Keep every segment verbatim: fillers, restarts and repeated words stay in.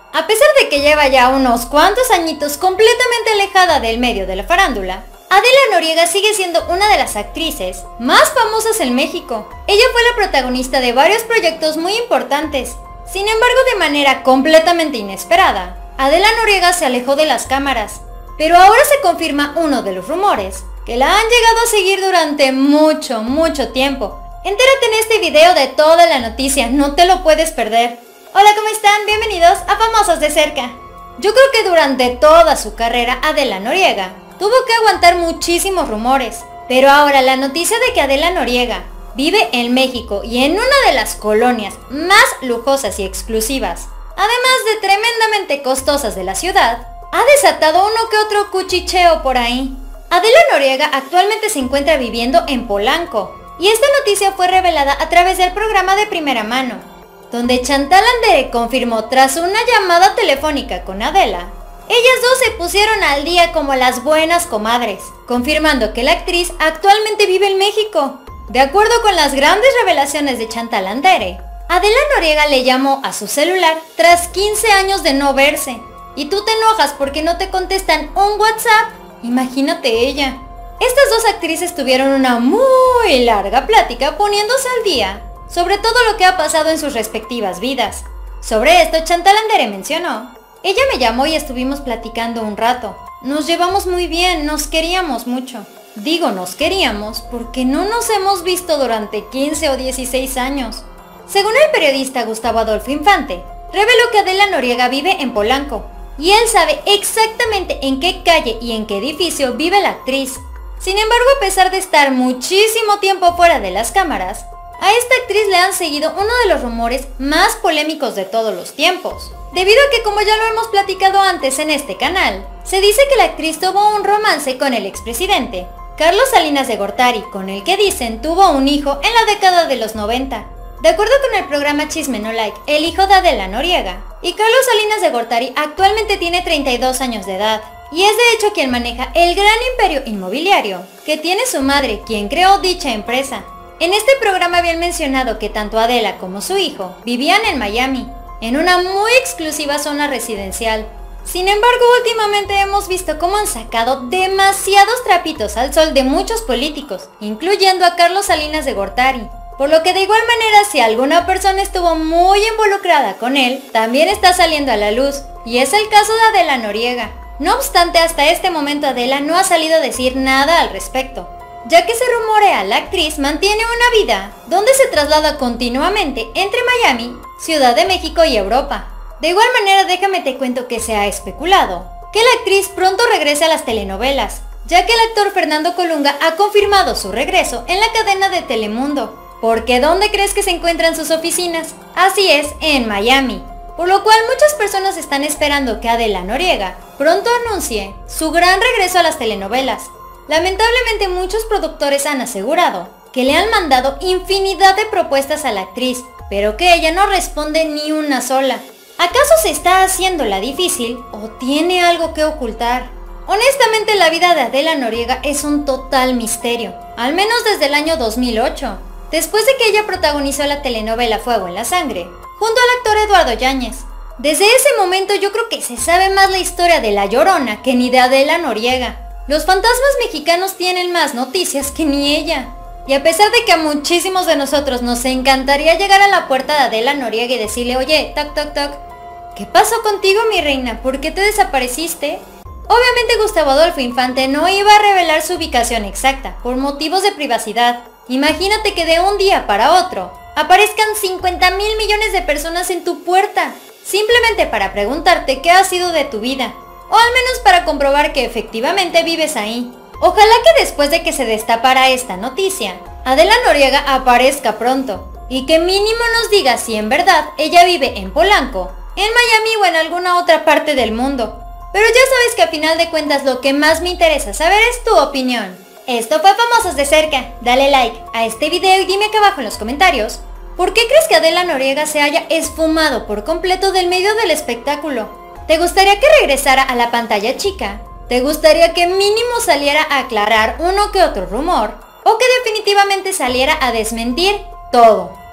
A pesar de que lleva ya unos cuantos añitos completamente alejada del medio de la farándula, Adela Noriega sigue siendo una de las actrices más famosas en México. Ella fue la protagonista de varios proyectos muy importantes. Sin embargo, de manera completamente inesperada, Adela Noriega se alejó de las cámaras. Pero ahora se confirma uno de los rumores que la han llegado a seguir durante mucho, mucho tiempo. Entérate en este video de toda la noticia, no te lo puedes perder. Hola, ¿cómo están? Bienvenidos a Famosos de Cerca. Yo creo que durante toda su carrera Adela Noriega tuvo que aguantar muchísimos rumores, pero ahora la noticia de que Adela Noriega vive en México y en una de las colonias más lujosas y exclusivas, además de tremendamente costosas de la ciudad, ha desatado uno que otro cuchicheo por ahí. Adela Noriega actualmente se encuentra viviendo en Polanco, y esta noticia fue revelada a través del programa de Primera Mano, donde Chantal Andere confirmó tras una llamada telefónica con Adela. Ellas dos se pusieron al día como las buenas comadres, confirmando que la actriz actualmente vive en México. De acuerdo con las grandes revelaciones de Chantal Andere, Adela Noriega le llamó a su celular tras quince años de no verse. Y tú te enojas porque no te contestan un WhatsApp. Imagínate ella. Estas dos actrices tuvieron una muy larga plática poniéndose al día sobre todo lo que ha pasado en sus respectivas vidas. Sobre esto, Chantal Andere mencionó: ella me llamó y estuvimos platicando un rato. Nos llevamos muy bien, nos queríamos mucho. Digo nos queríamos porque no nos hemos visto durante quince o dieciséis años. Según el periodista Gustavo Adolfo Infante, reveló que Adela Noriega vive en Polanco, y él sabe exactamente en qué calle y en qué edificio vive la actriz. Sin embargo, a pesar de estar muchísimo tiempo fuera de las cámaras, a esta actriz le han seguido uno de los rumores más polémicos de todos los tiempos, debido a que, como ya lo hemos platicado antes en este canal, se dice que la actriz tuvo un romance con el expresidente Carlos Salinas de Gortari, con el que dicen tuvo un hijo en la década de los noventa. De acuerdo con el programa Chisme No Like, el hijo de Adela Noriega y Carlos Salinas de Gortari actualmente tiene treinta y dos años de edad, y es de hecho quien maneja el gran imperio inmobiliario que tiene su madre, quien creó dicha empresa. En este programa habían mencionado que tanto Adela como su hijo vivían en Miami, en una muy exclusiva zona residencial. Sin embargo, últimamente hemos visto cómo han sacado demasiados trapitos al sol de muchos políticos, incluyendo a Carlos Salinas de Gortari. Por lo que de igual manera, si alguna persona estuvo muy involucrada con él, también está saliendo a la luz, y es el caso de Adela Noriega. No obstante, hasta este momento Adela no ha salido a decir nada al respecto, ya que se rumorea la actriz mantiene una vida donde se traslada continuamente entre Miami, Ciudad de México y Europa. De igual manera, déjame te cuento que se ha especulado que la actriz pronto regrese a las telenovelas, ya que el actor Fernando Colunga ha confirmado su regreso en la cadena de Telemundo. Porque ¿dónde crees que se encuentran sus oficinas? Así es, en Miami. Por lo cual muchas personas están esperando que Adela Noriega pronto anuncie su gran regreso a las telenovelas. Lamentablemente, muchos productores han asegurado que le han mandado infinidad de propuestas a la actriz, pero que ella no responde ni una sola. ¿Acaso se está haciendo la difícil o tiene algo que ocultar? Honestamente, la vida de Adela Noriega es un total misterio, al menos desde el año dos mil ocho, después de que ella protagonizó la telenovela Fuego en la Sangre, junto al actor Eduardo Yáñez. Desde ese momento yo creo que se sabe más la historia de La Llorona que ni de Adela Noriega. Los fantasmas mexicanos tienen más noticias que ni ella. Y a pesar de que a muchísimos de nosotros nos encantaría llegar a la puerta de Adela Noriega y decirle: oye, toc toc toc, ¿qué pasó contigo, mi reina? ¿Por qué te desapareciste? Obviamente Gustavo Adolfo Infante no iba a revelar su ubicación exacta, por motivos de privacidad. Imagínate que de un día para otro aparezcan cincuenta mil millones de personas en tu puerta, simplemente para preguntarte qué ha sido de tu vida, o al menos para comprobar que efectivamente vives ahí. Ojalá que después de que se destapara esta noticia, Adela Noriega aparezca pronto, y que mínimo nos diga si en verdad ella vive en Polanco, en Miami o en alguna otra parte del mundo. Pero ya sabes que a final de cuentas lo que más me interesa saber es tu opinión. Esto fue Famosos de Cerca. Dale like a este video y dime acá abajo en los comentarios ¿por qué crees que Adela Noriega se haya esfumado por completo del medio del espectáculo? ¿Te gustaría que regresara a la pantalla chica? ¿Te gustaría que mínimo saliera a aclarar uno que otro rumor? ¿O que definitivamente saliera a desmentir todo?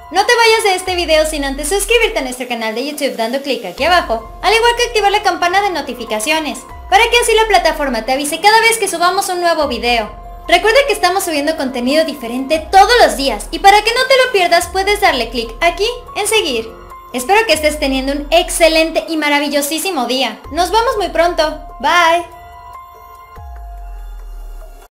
No te vayas de este video sin antes suscribirte a nuestro canal de YouTube dando clic aquí abajo, al igual que activar la campana de notificaciones, para que así la plataforma te avise cada vez que subamos un nuevo video. Recuerda que estamos subiendo contenido diferente todos los días y para que no te lo pierdas puedes darle clic aquí en seguir. Espero que estés teniendo un excelente y maravillosísimo día. Nos vemos muy pronto. Bye.